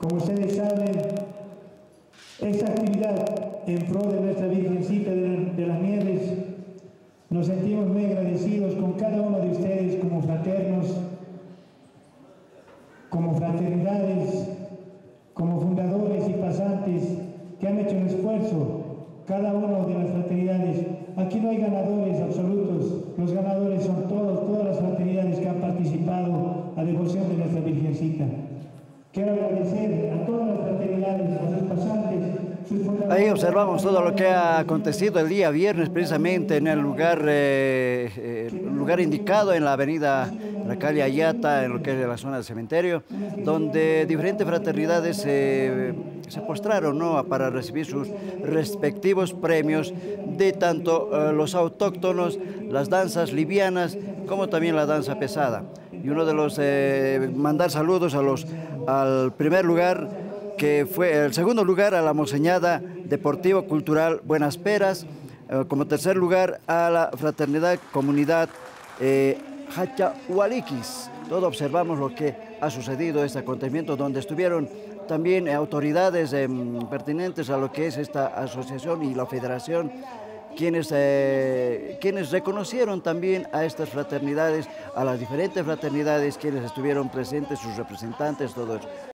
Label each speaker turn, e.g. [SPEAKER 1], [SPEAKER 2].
[SPEAKER 1] Como ustedes saben, esta actividad en pro de nuestra Virgencita de las Nieves, nos sentimos muy agradecidos con cada uno de ustedes como fraternos, como fraternidades, como fundadores y pasantes que han hecho un esfuerzo, cada uno de las fraternidades. Aquí no hay ganadores absolutos, los ganadores son todas las fraternidades que han participado a devoción de nuestra Virgencita. Quiero agradecer a todas las fraternidades, a sus pasantes.
[SPEAKER 2] Ahí observamos todo lo que ha acontecido el día viernes, precisamente en el lugar indicado en la avenida, la calle Ayata, en lo que es la zona del cementerio, donde diferentes fraternidades se postraron, ¿no?, para recibir sus respectivos premios de tanto los autóctonos, las danzas livianas, como también la danza pesada. Y uno de los, mandar saludos al primer lugar, que fue el segundo lugar a la Monseñada Deportivo Cultural Buenas Peras, como tercer lugar a la Fraternidad Comunidad Hachahualiquis. Todos observamos lo que ha sucedido, este acontecimiento, donde estuvieron también autoridades pertinentes a lo que es esta asociación y la federación, quienes reconocieron también a estas fraternidades, a las diferentes fraternidades, quienes estuvieron presentes, sus representantes, todo eso.